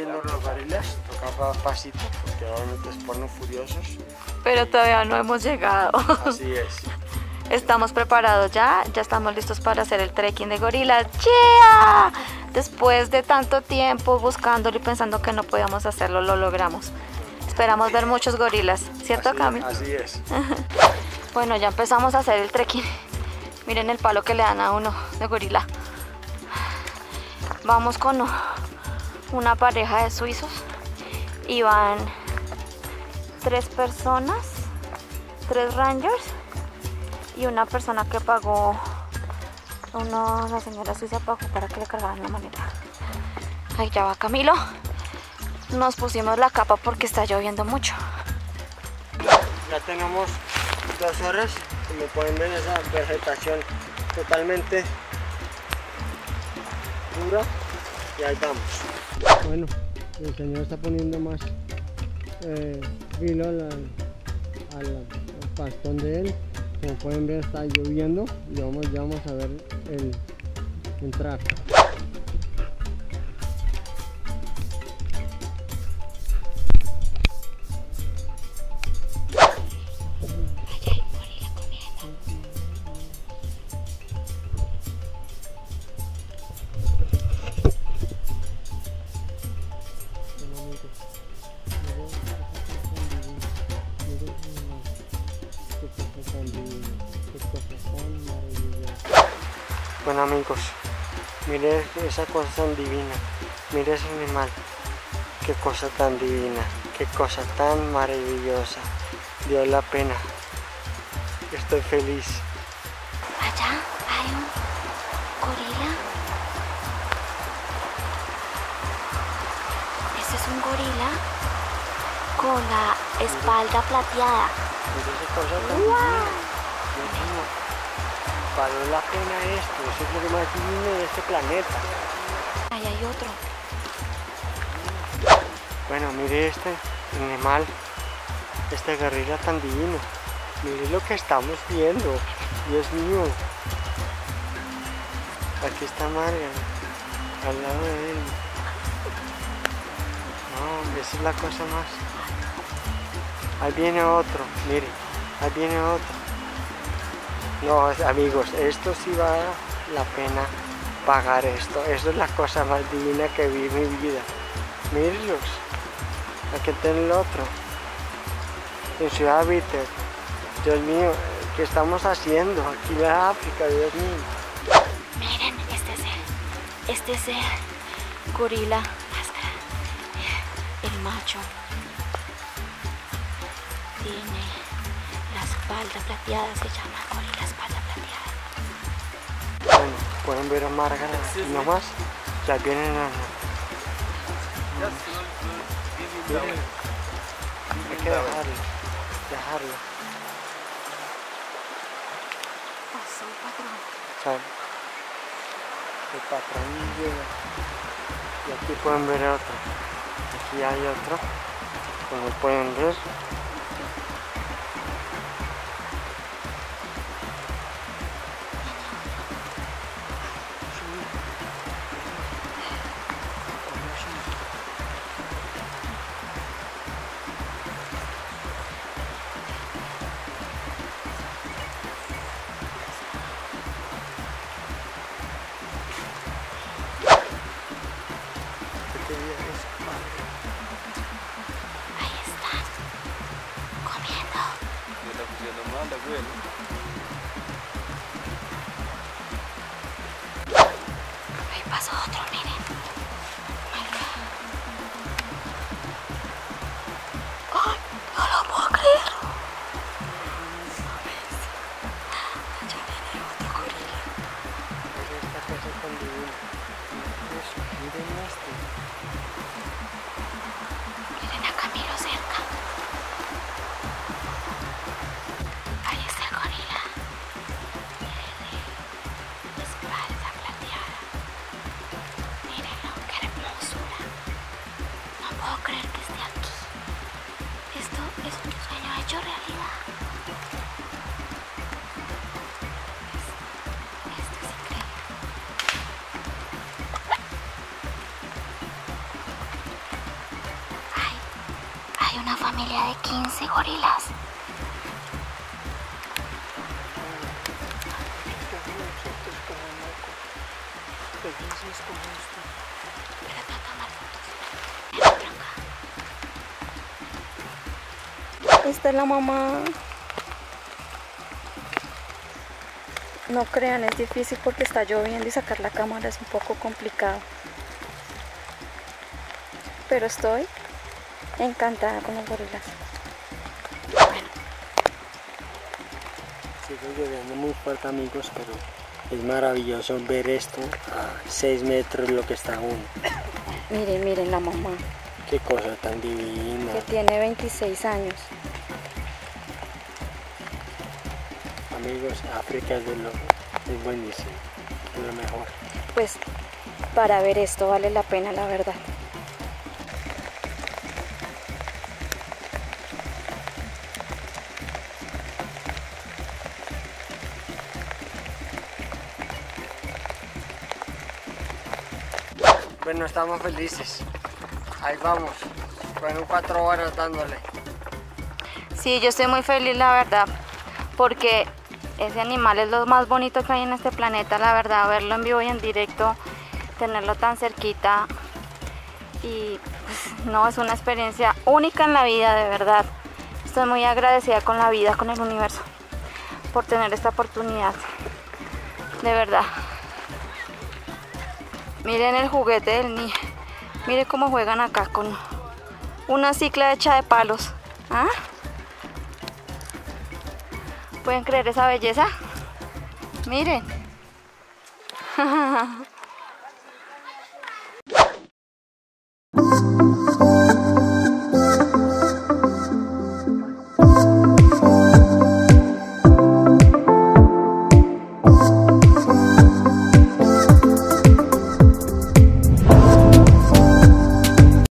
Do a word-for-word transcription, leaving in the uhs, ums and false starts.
viendo los gorilas, tocaba pasito porque obviamente se ponen furiosos. Pero todavía no hemos llegado. Así es. Estamos preparados ya, ya estamos listos para hacer el trekking de gorilas. ¡Yeah! Después de tanto tiempo buscándolo y pensando que no podíamos hacerlo, lo logramos. Esperamos ver muchos gorilas, ¿cierto, Así, Cami? así es. Bueno, ya empezamos a hacer el trekking. Miren el palo que le dan a uno de gorila. Vamos con una pareja de suizos y van tres personas, tres rangers y una persona que pagó, uno, la señora suiza pagó para que le cargaran la maleta. Ahí ya va Camilo. Nos pusimos la capa porque está lloviendo mucho. Ya tenemos dos horas, como pueden ver esa vegetación totalmente dura y ahí vamos. Bueno, el señor está poniendo más eh, filo al, al, al pastón de él. Como pueden ver está lloviendo y vamos, ya vamos a ver el entrar. Bueno amigos, miren esa cosa tan divina, miren ese animal, qué cosa tan divina, qué cosa tan maravillosa, dio la pena, estoy feliz. Allá hay un gorila. Este es un gorila con la espalda plateada. Mira esa cosa tan divina, Dios mío. Valió la pena esto, eso es lo más divino de este planeta. Ahí hay otro. Bueno, mire este animal, este gorila tan divino. Mire lo que estamos viendo, Dios mío. Aquí está Margaret, al lado de él. No, esa es la cosa más. Ahí viene otro, mire, ahí viene otro. No, amigos, esto sí vale la pena pagar esto. Esto es la cosa más divina que vi en mi vida. Mírenlos. Aquí está el otro. En Ciudad Bitter. Dios mío, ¿qué estamos haciendo? Aquí en África, Dios mío. Miren, este es el, este es el gorila más grande. El macho. Tiene la espalda plateada, se llama gorila espalda plateada. Bueno, pueden ver a Margaret aquí nomás, ya vienen a... Miren, hay que dejarlo, dejarlo. Pasó, patrón. O sea, el patrón llega. Y aquí pueden ver otro. Aquí hay otro, como pueden ver. Ahí están, comiendo. Ahí pasó otro, miren. ¡Ay, no lo puedo creer! Ya viene otro gorila. Miren esta cosa tan divina. Eso, miren esto. Miren a Camilo cerca. Ahí está el gorila. Miren, espalda plateada. Mírenlo, qué hermosura. No puedo creer que esté aquí. Esto es un sueño hecho realidad. Esto es increíble. familia de quince gorilas. Esta es la mamá. No crean, es difícil porque está lloviendo y sacar la cámara es un poco complicado. Pero estoy encantada con los gorilas. Bueno. Sigue lloviendo muy fuerte, amigos, pero es maravilloso ver esto a seis metros lo que está uno. Miren, miren la mamá. Qué cosa tan divina. Que tiene veintiséis años. Amigos, África es, de lo, es buenísimo, es lo mejor. Pues para ver esto vale la pena, la verdad. Bueno, estamos felices. Ahí vamos. Fueron cuatro horas dándole. Sí, yo estoy muy feliz, la verdad, porque ese animal es lo más bonito que hay en este planeta, la verdad, verlo en vivo y en directo, tenerlo tan cerquita y pues, no, es una experiencia única en la vida, de verdad. Estoy muy agradecida con la vida, con el universo, por tener esta oportunidad, de verdad. Miren el juguete del niño, miren cómo juegan acá con una cicla hecha de palos. ¿Ah? ¿Pueden creer esa belleza? Miren.